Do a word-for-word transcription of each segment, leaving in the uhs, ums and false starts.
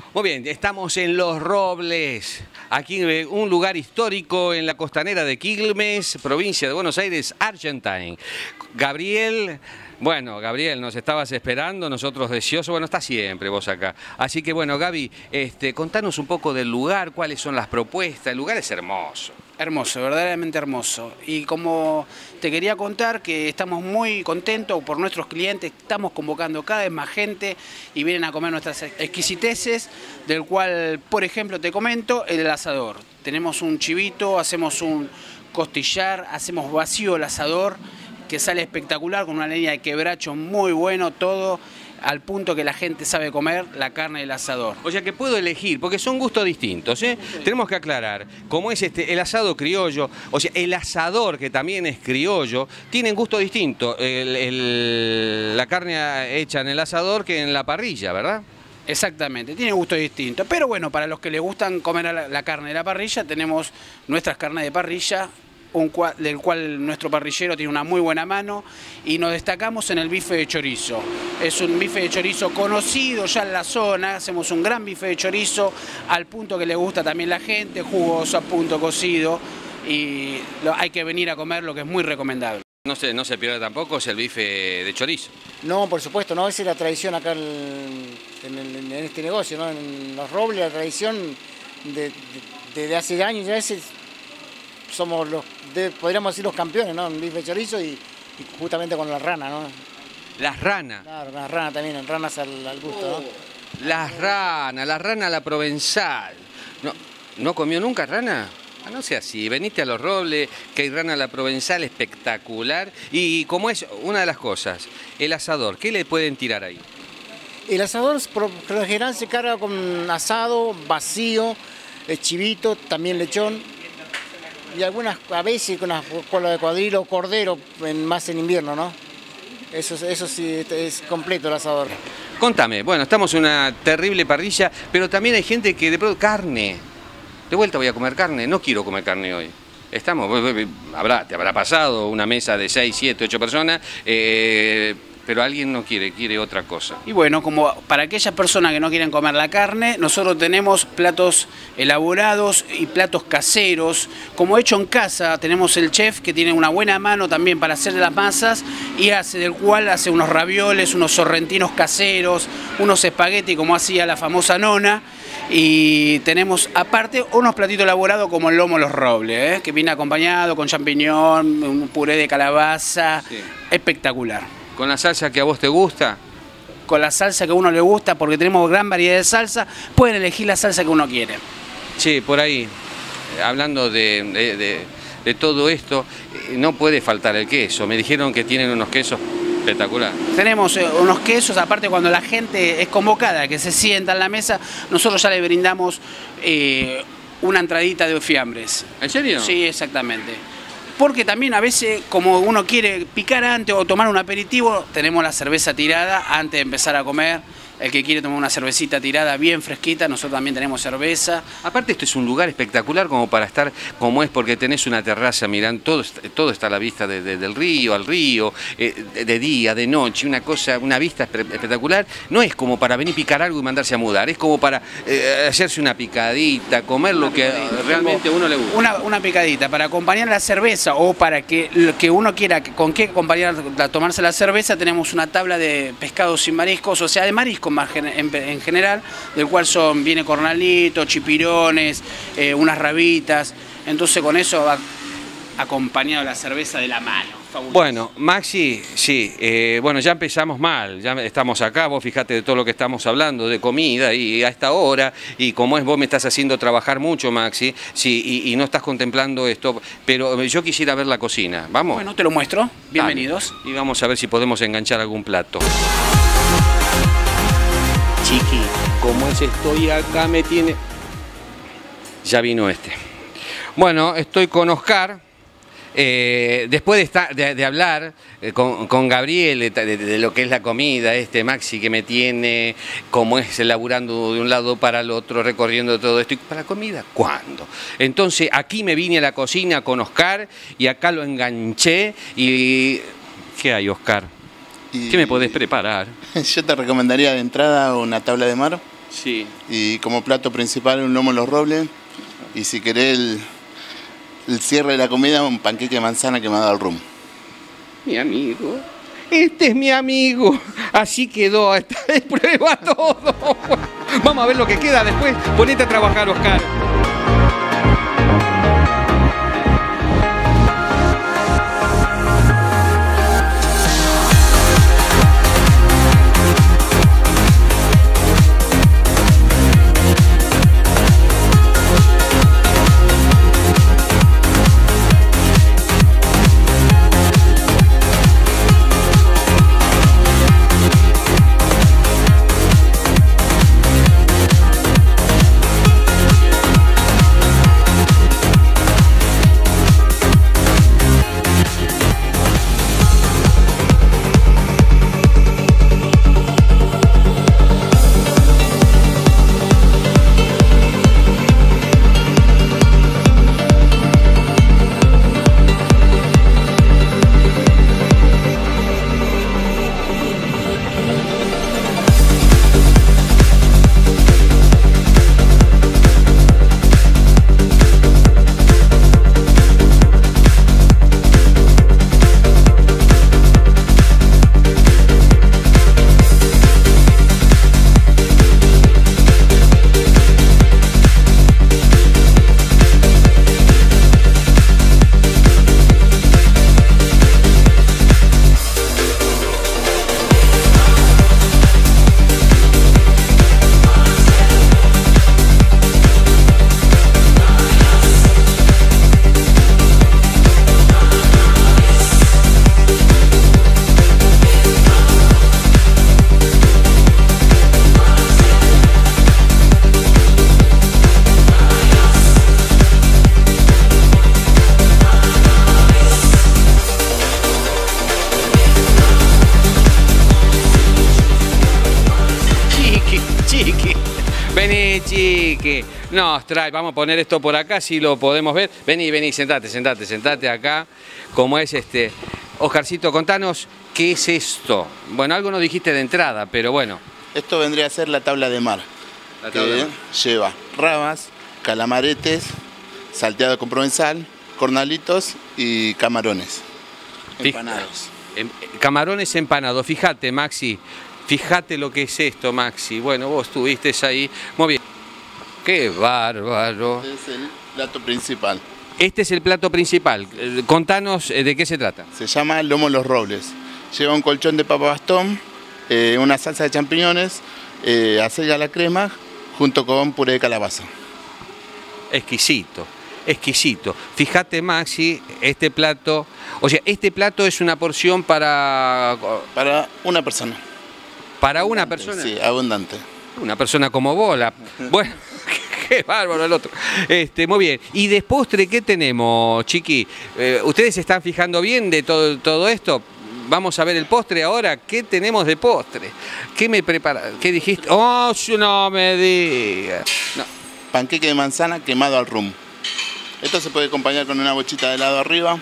Muy bien, estamos en Los Robles, aquí en un lugar histórico en la costanera de Quilmes, provincia de Buenos Aires, Argentina. Gabriel, bueno, Gabriel, nos estabas esperando, nosotros deseosos, bueno, está siempre vos acá. Así que bueno, Gaby, este, contanos un poco del lugar, cuáles son las propuestas, el lugar es hermoso. Hermoso, verdaderamente hermoso. Y como te quería contar que estamos muy contentos por nuestros clientes, estamos convocando cada vez más gente y vienen a comer nuestras exquisiteces, del cual, por ejemplo, te comento, el asador. Tenemos un chivito, hacemos un costillar, hacemos vacío el asador, que sale espectacular, con una leña de quebracho muy bueno, todo al punto que la gente sabe comer la carne del asador. O sea que puedo elegir, porque son gustos distintos, ¿eh? Sí. Tenemos que aclarar, como es este, el asado criollo, o sea, el asador que también es criollo, tienen gusto distinto, el, el, la carne hecha en el asador que en la parrilla, ¿verdad? Exactamente, tiene gusto distinto, pero bueno, para los que les gustan comer la, la carne de la parrilla, tenemos nuestras carnes de parrilla, Un cual, del cual nuestro parrillero tiene una muy buena mano, y nos destacamos en el bife de chorizo. Es un bife de chorizo conocido ya en la zona, hacemos un gran bife de chorizo al punto que le gusta también la gente, jugoso, a punto cocido, y lo, hay que venir a comerlo, que es muy recomendable. No se, no se pierde tampoco, es el bife de chorizo. No, por supuesto, no, esa es la tradición acá en, en, en este negocio, ¿no? En Los Robles, la tradición de, de, de hace años ya es... somos los, de, podríamos decir los campeones, ¿no? En bife de chorizo y, y justamente con la rana, ¿no? Las ranas. Claro, las ranas también, en ranas al, al gusto, oh, ¿no? Las ranas, la rana a la provenzal. ¿No, ¿No comió nunca rana? Ah, no sea así, veniste a Los Robles, que hay rana a la provenzal espectacular. Y como es una de las cosas, el asador, ¿qué le pueden tirar ahí? El asador por lo general se carga con asado, vacío, chivito, también lechón. Y algunas, a veces con las colas de cuadrilo, cordero, en, más en invierno, ¿no? Eso, eso sí es completo el asador. Contame, bueno, estamos en una terrible parrilla, pero también hay gente que de pronto, carne. De vuelta voy a comer carne, no quiero comer carne hoy. Estamos, habrá, te habrá pasado una mesa de seis, siete, ocho personas, eh, pero alguien no quiere, quiere otra cosa. Y bueno, como para aquellas personas que no quieren comer la carne, nosotros tenemos platos elaborados y platos caseros, como hecho en casa. Tenemos el chef que tiene una buena mano también para hacer las masas y hace del cual hace unos ravioles, unos sorrentinos caseros, unos espaguetis como hacía la famosa nona. Y tenemos aparte unos platitos elaborados como el lomo Los Robles, ¿eh? Que viene acompañado con champiñón, un puré de calabaza, sí. Espectacular. ¿Con la salsa que a vos te gusta? Con la salsa que a uno le gusta, porque tenemos gran variedad de salsa, pueden elegir la salsa que uno quiere. Sí, por ahí, hablando de, de, de, de todo esto, no puede faltar el queso. Me dijeron que tienen unos quesos espectaculares. Tenemos eh, unos quesos, aparte cuando la gente es convocada, que se sienta en la mesa, nosotros ya le brindamos eh, una entradita de fiambres. ¿En serio? Sí, exactamente. Porque también a veces, como uno quiere picar antes o tomar un aperitivo, tenemos la cerveza tirada antes de empezar a comer. El que quiere tomar una cervecita tirada bien fresquita, nosotros también tenemos cerveza. Aparte esto es un lugar espectacular como para estar, como es, porque tenés una terraza, mirán, todo, todo está a la vista de, de, del río, al río, eh, de, de día, de noche, una cosa, una vista espectacular. No es como para venir a picar algo y mandarse a mudar, es como para eh, hacerse una picadita, comer lo que realmente a uno le gusta. Una, una picadita, para acompañar la cerveza o para que, lo que uno quiera, con qué acompañar, tomarse la cerveza, tenemos una tabla de pescados y mariscos, o sea, de mariscos más en, en general, del cual son, viene cornalito, chipirones, eh, unas rabitas, entonces con eso va acompañado la cerveza de la mano. Fabuloso. Bueno, Maxi, sí, eh, bueno, ya empezamos mal, ya estamos acá, vos fijate de todo lo que estamos hablando, de comida y a esta hora, y como es vos me estás haciendo trabajar mucho, Maxi, sí, y, y no estás contemplando esto, pero yo quisiera ver la cocina, ¿vamos? Bueno, te lo muestro, bienvenidos. Dale. Y vamos a ver si podemos enganchar algún plato. Chiqui, como es estoy acá me tiene... Ya vino este. Bueno, estoy con Oscar. Eh, después de, estar, de, de hablar eh, con, con Gabriel de, de, de lo que es la comida, este Maxi que me tiene, cómo es elaborando de un lado para el otro, recorriendo todo esto. ¿Y para la comida? ¿Cuándo? Entonces aquí me vine a la cocina con Oscar y acá lo enganché y... ¿Qué hay, Oscar? Y... ¿Qué me podés preparar? Yo te recomendaría de entrada una tabla de mar. Sí. Y como plato principal un lomo en los robles. Y si querés el, el cierre de la comida, un panqueque de manzana quemado al rum. Mi amigo. Este es mi amigo. Así quedó. Esta vez prueba todo. Vamos a ver lo que queda después. Ponete a trabajar, Oscar. Chiqui. Vení, Chiqui. Nos trae, vamos a poner esto por acá, si lo podemos ver. Vení, vení, sentate, sentate, sentate acá. Como es este. Oscarcito, contanos, ¿qué es esto? Bueno, algo nos dijiste de entrada, pero bueno. Esto vendría a ser la tabla de mar. La que tabla de mar. lleva rabas, calamaretes, salteado con provenzal, cornalitos y camarones empanados. Em, camarones empanados. Fíjate, Maxi. Fíjate lo que es esto, Maxi. Bueno, vos estuviste ahí. Muy bien. ¡Qué bárbaro! Este es el plato principal. Este es el plato principal. Eh, Contanos eh, de qué se trata. Se llama lomo en los robles. Lleva un colchón de papa bastón, eh, una salsa de champiñones, eh, acelga a la crema, junto con puré de calabaza. Exquisito, exquisito. Fíjate, Maxi, este plato... O sea, este plato es una porción para... Para una persona. ¿Para una persona? Sí, abundante. Una persona como vos. La... Bueno, qué bárbaro el otro. Este, muy bien. ¿Y de postre qué tenemos, Chiqui? Eh, ¿Ustedes se están fijando bien de todo, todo esto? Vamos a ver el postre ahora. ¿Qué tenemos de postre? ¿Qué me prepara? ¿Qué dijiste? ¡Oh, no me digas! No. Panqueque de manzana quemado al rum. Esto se puede acompañar con una bochita de helado arriba.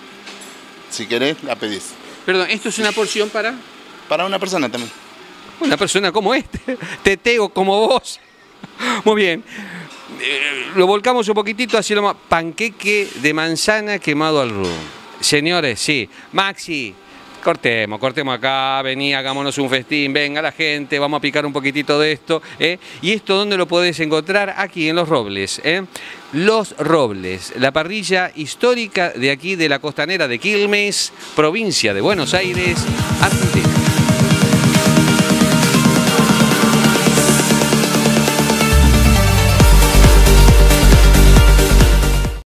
Si querés, la pedís. Perdón, ¿esto es una porción para...? Para una persona también. Una persona como este, teteo como vos. Muy bien. Eh, lo volcamos un poquitito, así lo más. Panqueque de manzana quemado al rum. Señores, sí. Maxi, cortemos, cortemos acá, vení, hagámonos un festín, venga la gente, vamos a picar un poquitito de esto. ¿eh? ¿Y esto dónde lo podés encontrar? Aquí en Los Robles. ¿eh? Los Robles, la parrilla histórica de aquí de la costanera de Quilmes, provincia de Buenos Aires, Argentina.